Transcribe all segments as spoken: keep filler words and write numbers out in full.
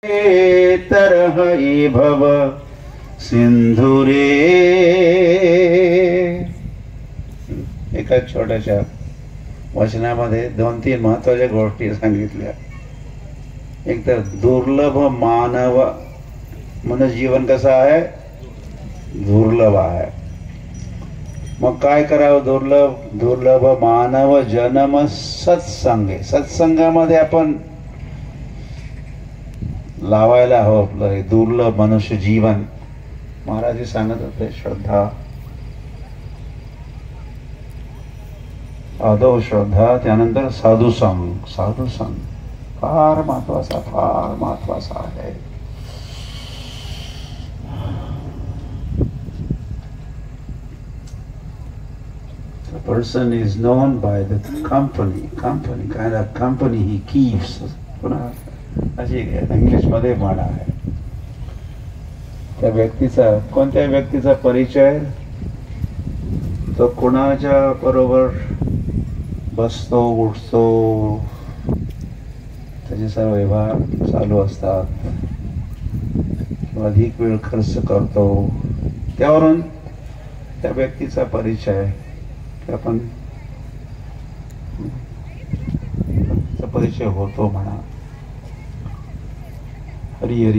तरह ये भव सिंधू रे. एका छोट्याशा वचनामध्ये दोन तीन महत्वाच्या गोष्टी सांगितल्या. एक तर दुर्लभ मानव म्हणजे जीवन कसं आहे, दुर्लभ आहे. मग काय करावं, दुर्लभ दुर्लभ मानव जन्म सत्संगे. सत्संगामध्ये आपण लावायला हवं आपलं हे दुर्लभ मनुष्य जीवन. महाराज सांगत होते श्रद्धा, आदौ श्रद्धा, त्यानंतर साधू संग. साधू संग फार महत्वाचा, फार महत्वाचा आहे. The person is known by the company, company, kind of company he keeps. पुन्हा अशी इंग्लिश मध्ये म्हण आहे. त्या व्यक्तीचा, कोणत्या व्यक्तीचा परिचय, तो कोणाच्या बरोबर बसतो उठतो, त्याचे सर्व व्यवहार चालू असतात, अधिक वेळ खर्च करतो, त्यावरून त्या व्यक्तीचा परिचय आपण परिचय होतो म्हणा. हरी हरी.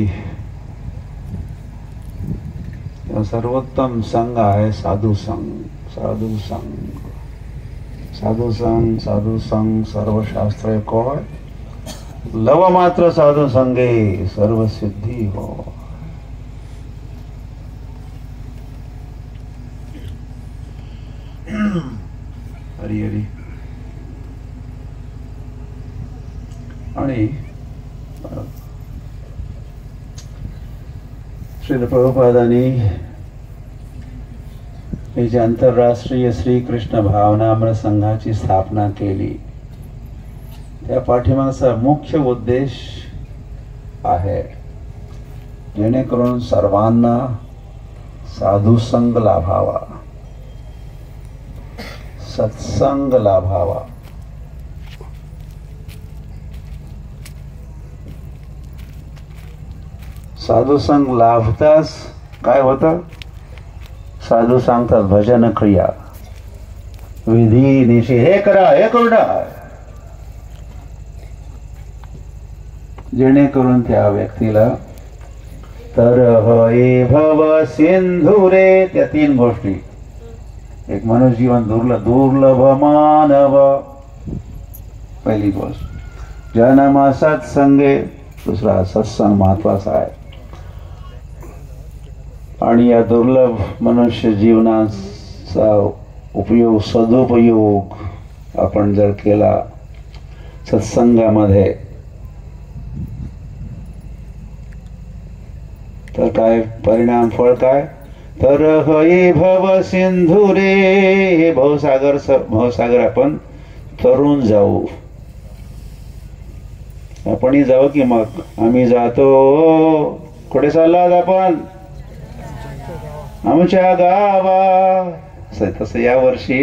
सर्वोत्तम संघ आहे साधू संघ. साधू संघ, साधू संघ, साधू संघ सर्व शास्त्र कोय. लव मात्र साधू संगे सर्व सिद्धी हो. हरी हरी. आणि श्रील प्रभुपादांनी ही जी आंतरराष्ट्रीय श्रीकृष्ण भावनामृत संघाची स्थापना केली, त्या पाठीमागचा मुख्य उद्देश आहे जेणेकरून सर्वांना साधुसंग लाभावा, सत्संग लाभावा. साधुसंग लाभताच काय होतं, साधू सांगतात भजन क्रिया, विधी निषेध, हे करा हे करू नका, जेणेकरून त्या व्यक्तीला तर हे भव सिंधू रे. त्या तीन गोष्टी, एक मनुष्य जीवन दुर्लभ, दुर्लभ मानव पहिली गोष्ट, जन्म सत्संगे दुसरा सत्संग महत्वाचा आहे. आणि या दुर्लभ मनुष्य जीवनाचा उपयोग, सदुपयोग आपण जर केला सत्संगामध्ये, तर काय परिणाम, फळ काय, तर हे भव सिंधू रे. हे भवसागर, भवसागर आपण तरुण जाऊ. आपणही जाऊ की मग आम्ही जातो. कुठे चाललात आपण, आमच्या गावा. तसं या वर्षी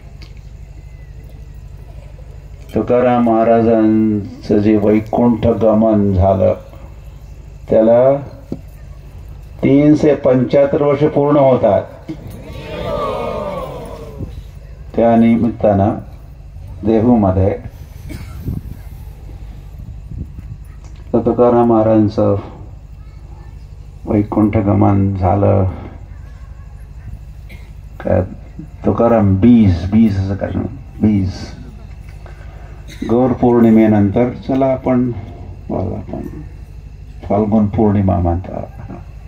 तुकाराम महाराजांचं जे वैकुंठ गमन झालं, त्याला तीनशे पंच्याहत्तर वर्ष पूर्ण होतात. त्या निमित्तानं देहूमध्ये तुकाराम महाराजांचं वैकुंठ गमन झालं. काय तुकाराम बीज बीज असं काय बीज गौर पौर्णिमेनंतर चला आपण आपण फाल्गुन पौर्णिमा म्हणतात.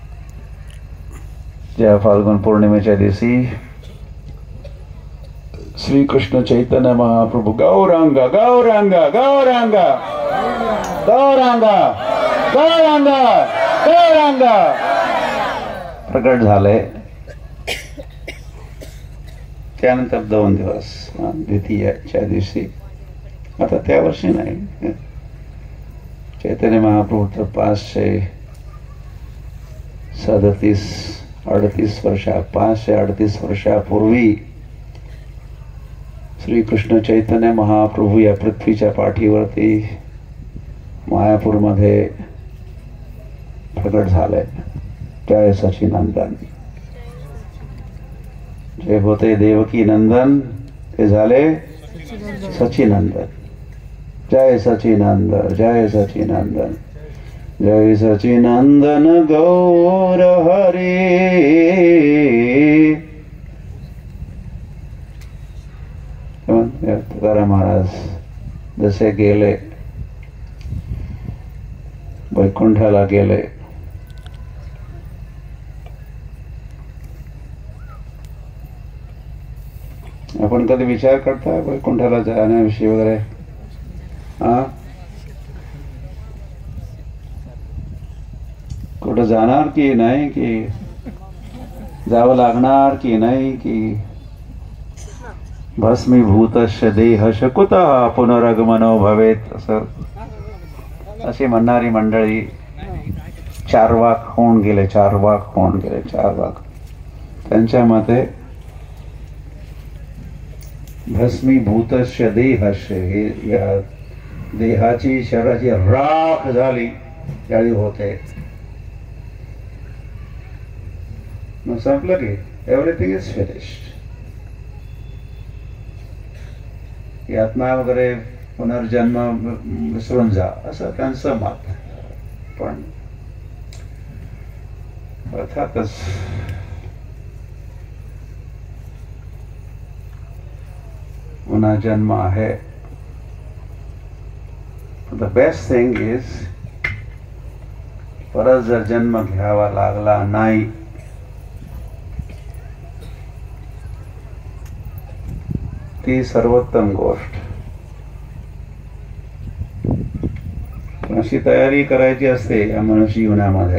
ज्या फाल्गुन पौर्णिमेच्या दिवशी श्रीकृष्ण चैतन्य महाप्रभू गौरांग गौरांग गौरांग गौरांग गौरांग गौरांग प्रकट झाले. त्यानंतर दोन दिवस द्वितीयच्या दिवशी, आता त्या वर्षी नाही, चैतन्य महाप्रभू तर पाचशे सदतीस अडतीस वर्षा पाचशे अडतीस वर्षापूर्वी श्रीकृष्ण चैतन्य महाप्रभू या पृथ्वीच्या पाठीवरती मायापूरमध्ये प्रकट झाले. जय सचिनंदन. जे होते देवकी नंदन ते झाले सचिनंदन. जय सचिनंदन, जय सचिनंदन, जय सचिनंदन गौर हरे. तुकाराम महाराज जसे गेले वैकुंठाला गेले, आपण कधी विचार करता वैकुंठाला जाण्याविषयी वगैरे? हा, कुठं जाणार की नाही, की जावं लागणार की नाही, की भस्मीभूतस्य देहस्य कुतः पुनरागमनो भवेत, असं अशी म्हणणारी मंडळी चार्वाक होऊन गेले. चार्वाक होऊन गेले चार्वाक. त्यांच्या मते भस्मीभूतस्य देहस्य, हे या देहाची शरीराची राख झाली त्यावेळी होते. मग संपलं की एव्हरीथिंग इज फिनिश्ड. यातना वगैरे पुनर्जन्म विसरून जा असं त्यांचं मत. पण अर्थातच पुन्हा जन्म आहे. द बेस्ट थिंग इज, परत जर जन्म घ्यावा लागला नाही ती सर्वोत्तम गोष्ट. अशी तयारी करायची असते या मनुष्य जीवनामध्ये.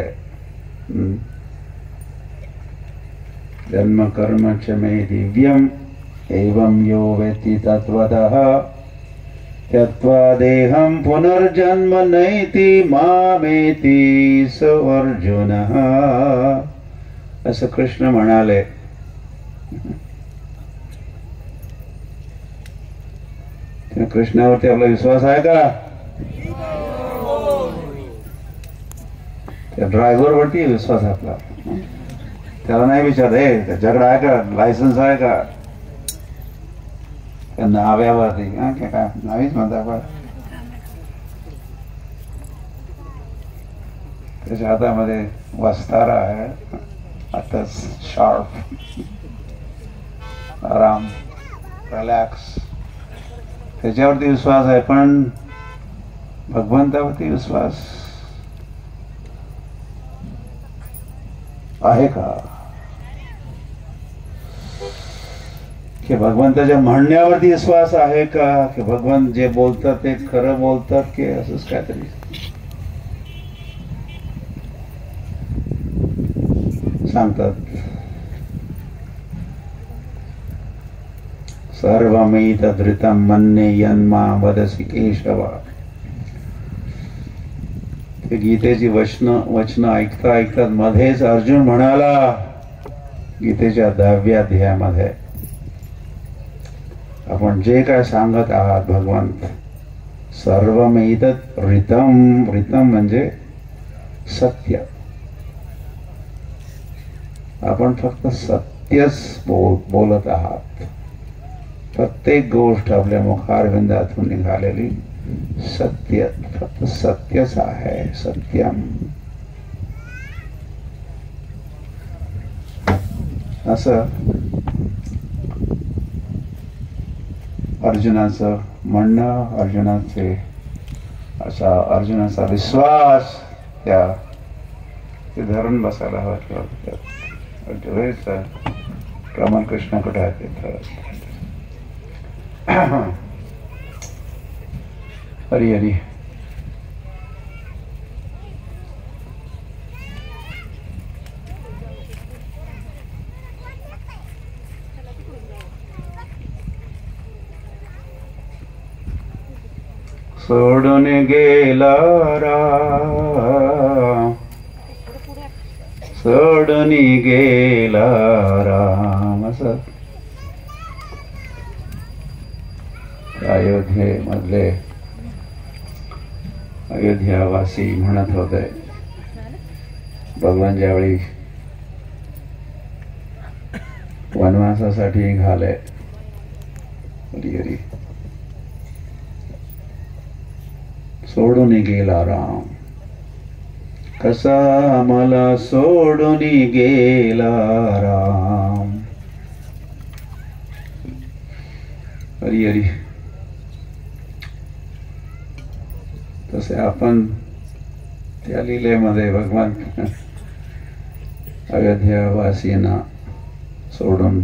जन्म कर्म च मे दिव्यम एवं यो वेत्ति तत्वतः त्यक्त्वा देहं पुनर्जन्म नैति मामेति स अर्जुनः. असं कृष्ण म्हणाले. कृष्णावरती आपला विश्वास आहे का? त्या ड्रायव्हर वरती विश्वास आहे आपला. त्याला नाही विचार हे त्याच्याकडे आहे का, लायसन्स आहे का, त्या नाव्यावरती काय नावीच म्हणता आपण. त्याच्या हातामध्ये वस्तारा आहे, आता शार्प, आराम, रिलॅक्स, त्याच्यावरती विश्वास आहे. पण भगवंतावरती विश्वास आहे का? की भगवंताच्या म्हणण्यावरती विश्वास आहे का, की भगवंत जे बोलतात ते खरं बोलतात, की असंच काहीतरी सांगतात. सर्वमेतदृतं मन्ये यन्मा वदसि केशव. ते गीतेची वचन वचन ऐकता ऐकतात मध्येच अर्जुन म्हणाला गीतेच्या दहाव्या अध्यायामध्ये, आपण जे काय सांगत आहात भगवंत, सर्वमेतत् ऋतं. ऋतं म्हणजे सत्य. आपण फक्त सत्यच बोल बोलत आहात. प्रत्येक गोष्ट आपल्या मुखारविंदातून निघालेली सत्य, फक्त सत्यच आहे. सत्यम. असं अर्जुनाचं म्हणणं, अर्जुनाचे असा अर्जुनाचा विश्वास त्या ते धरून बसायला हवं. कमल कृष्ण कुठे आहे तिथं. हरी हरी. सोडून गेला राम, सोडून गेला राम. असं अयोध्येमधले अयोध्यावासी म्हणत होते. भगवान ज्यावेळी वनवासासाठी निघाले, सोडून गेला राम, कसा मला सोडून गेला राम. हरी हरी. तसे आपण त्या लीलेमध्ये भगवान अयोध्यावासींना सोडून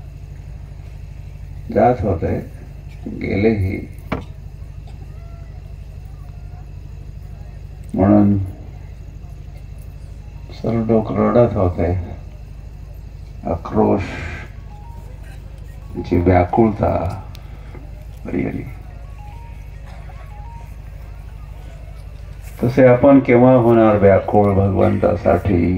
जात होते, गेलेही. म्हणून सर्व लोक रडत होते. आक्रोश, जी व्याकुळता. हरी हरी. तसे आपण केव्हा होणार व्याकुळ भगवंतासाठी?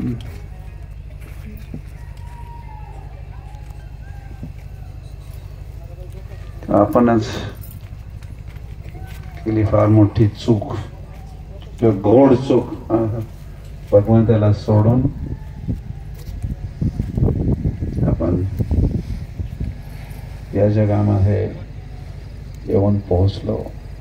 आपणच केली फार मोठी चूक, गोड चूक. भगवंताला सोडून आपण या जगामध्ये येऊन पोहोचलो.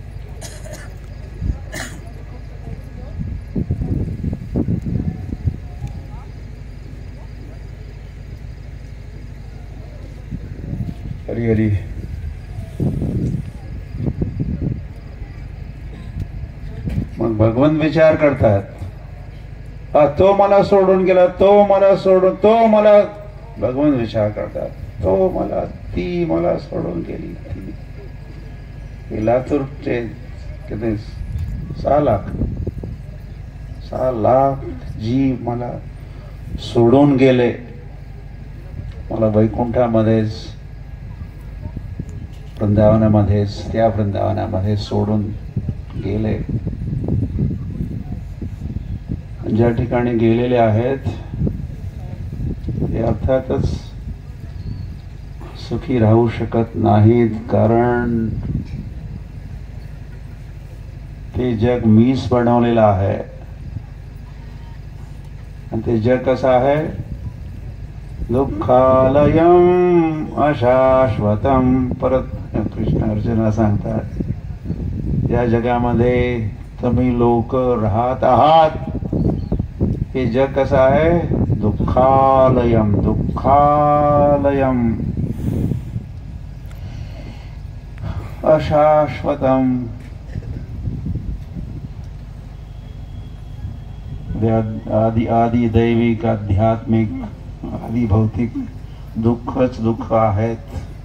हरी हरी. मग भगवंत विचार करतात, हा तो मला सोडून गेला, तो मला सोडून, तो मला. भगवंत विचार करतात, तो मला, ती मला सोडून गेली. ती लातूरचे किती सहा लाख सहा लाख जीव मला सोडून गेले. मला वैकुंठामध्येच, वृंदावनामध्येच, त्या वृंदावनामध्ये सोडून गेले. ज्या ठिकाणी गेलेले आहेत ते अर्थातच सुखी राहू शकत नाहीत, कारण ते जग मीच बनवलेलं आहे. आणि ते जग कसं आहे? दुःखालयम अशाश्वतम. परत कृष्ण अर्जुना सांगतात, या जगामध्ये तुम्ही लोक राहत आहात, हे जग कसं आहे? दुःखालयम, दुःखालयम अशाश्वतम. आदि आदि दैविक, आध्यात्मिक, आदि भौतिक दुःखच दुःख आहेत.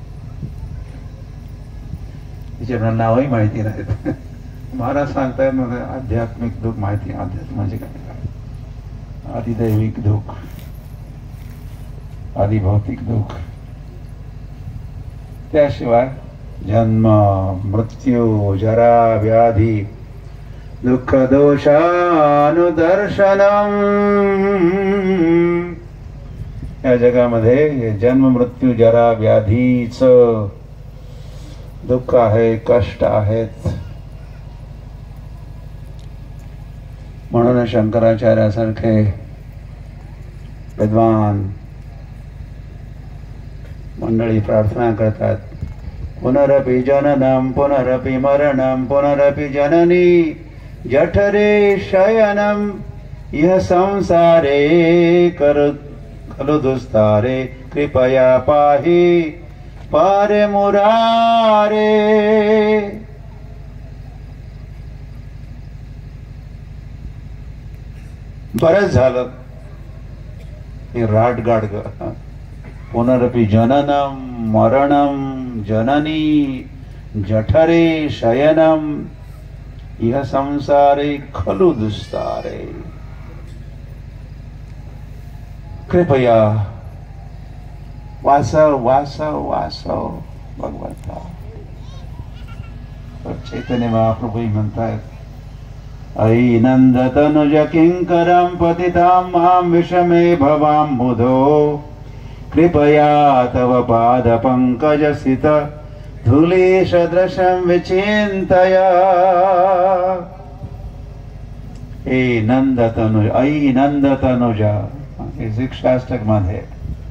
त्याच्या नावही माहिती नाहीत. महाराज सांगतायत मग आध्यात्मिक दुःख माहिती. आध्यात्मिक म्हणजे काय? आदि दैविक दुःख, आदि भौतिक दुःख. त्याशिवाय जन्म, मृत्यू, जरा, व्याधी, दुःख, दोषानुदर्शनम. या जगामध्ये जन्म, मृत्यू, जरा, व्याधीच दुःख आहे, कष्ट आहेत. म्हणून शंकराचार्यासारखे विद्वान मंडळी प्रार्थना करतात, पुनरपि जननम पुनरपि मरणम पुनरपि जननी जठरे शयनम यह संसारे कर खलु दुस्तारे कृपया पाहि पारे मुरारे. बरंच झालं हे राटगाडग. पुनरपि जननम मरणम जननी जठरे शयनम यह संसारे खलु दुस्तारे कृपया वासव वासव वासव. भगवंता चैतन्य महाप्रभू म्हणतात, अयि नंदतनुज किंकरं पतितां मां विषमे भवाम्बुधो कृपया तव पाद पंकज स्थित धूलीसदृशं विचिन्तय. हे नंद तनुज आई नंद तनुजा हे शिक्षाष्टक मध्ये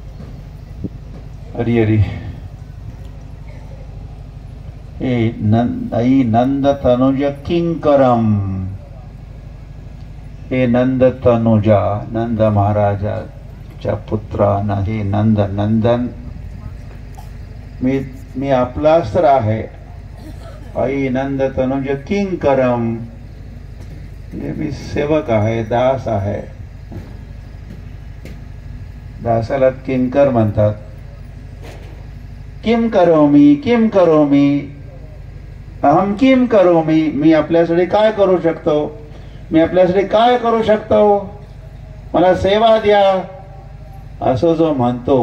हरी हरी हे नंद आई नंद तनुज किंकरम हे नंद तनुजा नंद महाराजाच्या पुत्रांना हे नंद नंदन मी मी आपलाच तर आहे आई नंद तनुज किंकरम म्हणजे मी सेवक आहे दास आहे दासाला किंकर म्हणतात किम करोमी किम करोमी अहम किम करोमी मी आपल्यासाठी काय करू शकतो मी आपल्यासाठी काय करू शकतो मला सेवा द्या असं जो म्हणतो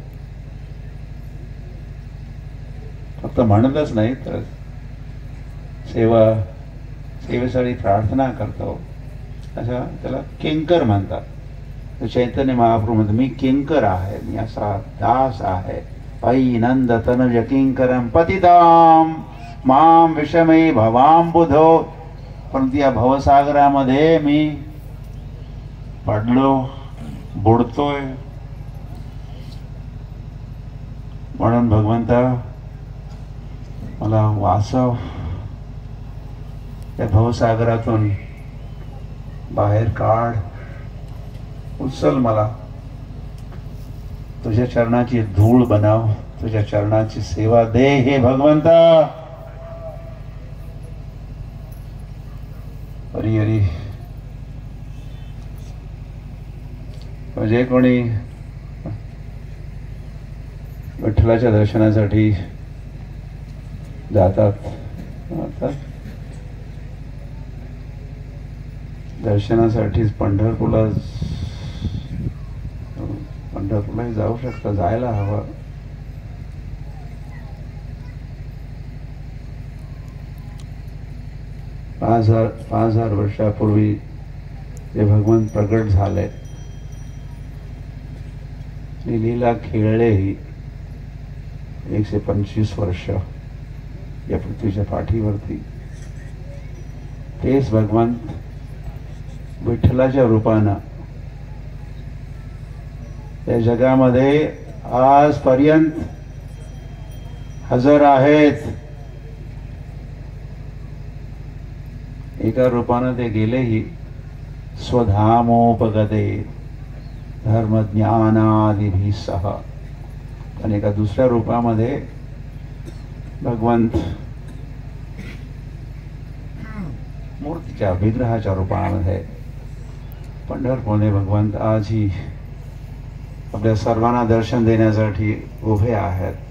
फक्त म्हणतच नाही तर सेवा सेवेसाठी प्रार्थना करतो अशा त्याला किंकर म्हणतात चैतन्य महाप्रभू म्हणतात मी किंकर आहे मी असा दास आहे आई नंद तनुज किंकरम पतिताम माम विषमे भवांबुधो परंतु या भवसागरामध्ये मी पडलो बुडतोय म्हणून भगवंता मला वाचव त्या भवसागरातून बाहेर काढ उचल मला तुझ्या चरणाची धूळ बनव तुझ्या चरणाची सेवा दे हे भगवंता हरी हरी म्हणजे कोणी विठ्ठलाच्या दर्शनासाठी जातात दर्शनासाठीच पंढरपूरला पंढरपूरला जाऊ शकता जायला हवं पाच हजार पाच हजार वर्षापूर्वी जे भगवान प्रकट झाले लीला खेळलेही एकशे पंचवीस वर्ष या पृथ्वीच्या पाठीवरती तेच भगवान विठ्ठलाच्या रूपानं या जगामध्ये आजपर्यंत हजर आहेत एका रूपानं ते गेलेही स्वधामोपगते धर्मज्ञानादिभिः सह आणि एका दुसऱ्या रूपामध्ये भगवंत मूर्तीच्या विग्रहाच्या रूपामध्ये पंढरपूरने भगवंत आजही आपल्या सर्वांना दर्शन देण्यासाठी उभे आहेत